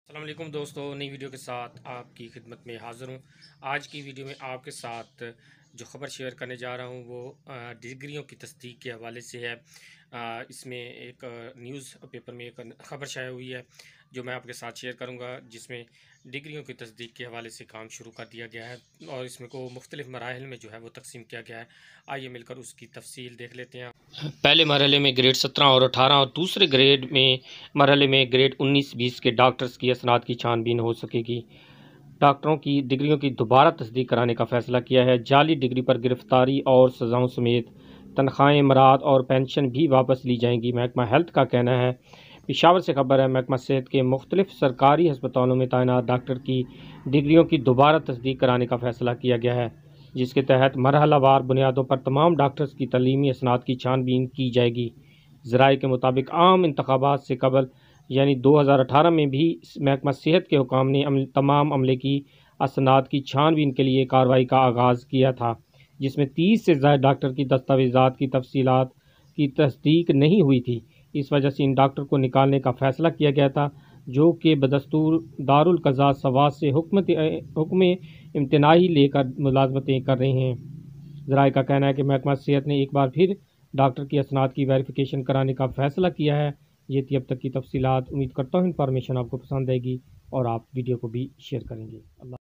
अस्सलाम वालेकुम दोस्तों, नई वीडियो के साथ आपकी खिदमत में हाज़िर हूँ। आज की वीडियो में आपके साथ जो ख़बर शेयर करने जा रहा हूँ वो डिग्रियों की तस्दीक के हवाले से है। इसमें एक न्यूज़ पेपर में एक ख़बर शाया हुई है जो मैं आपके साथ शेयर करूँगा, जिसमें डिग्रियों की तस्दीक के हवाले से काम शुरू कर दिया गया है और इसमें को मुख्तलिफ़ मराहिल में जो है वो तकसीम किया गया है। आइए मिलकर उसकी तफसील देख लेते हैं। पहले मरहले में ग्रेड 17 और 18 और दूसरे ग्रेड में मरहले में ग्रेड 19-20 के डॉक्टर्स की असनाद की छानबीन हो सकेगी। डॉक्टरों की डिग्रियों की दोबारा तस्दीक कराने का फैसला किया है। जाली डिग्री पर गिरफ्तारी और सज़ाओं समेत तनख्वाहें, मराद और पेंशन भी वापस ली जाएंगी। महकमा हेल्थ का कहना है। पेशावर से खबर है, महकमा सेहत के मुख्तलिफ सरकारी अस्पतालों में तैनात डॉक्टर की डिग्रियों की दोबारा तस्दीक कराने का फैसला किया गया है, जिसके तहत मरहलावार बुनियादों पर तमाम डॉक्टर्स की तलीमी असनाद की छानबीन की जाएगी। ज़राए के मुताबिक आम इंतखाबात से कबल यानी 2018 में भी महकमा सेहत के हुकाम ने तमाम अमले की असनाद की छानबीन के लिए कार्रवाई का आगाज़ किया था, जिसमें 30 से ज़ायद डॉक्टर की दस्तावेज़ात की तफसीलात की तस्दीक नहीं हुई थी। इस वजह से इन डॉक्टर को निकालने का फ़ैसला किया गया था, जो कि बदस्तूर दारुल क़ज़ा सवाद से हुक्म इम्तनाही लेकर मुलाजमतें कर रहे हैं। ज़राए का कहना है कि महकमा सेहत ने एक बार फिर डॉक्टर की असनाद की वेरिफिकेशन कराने का फ़ैसला किया है। ये थी अब तक की तफसीलात। उम्मीद करता हूँ इन्फॉर्मेशन आपको पसंद आएगी और आप वीडियो को भी शेयर करेंगे। अल्लाह।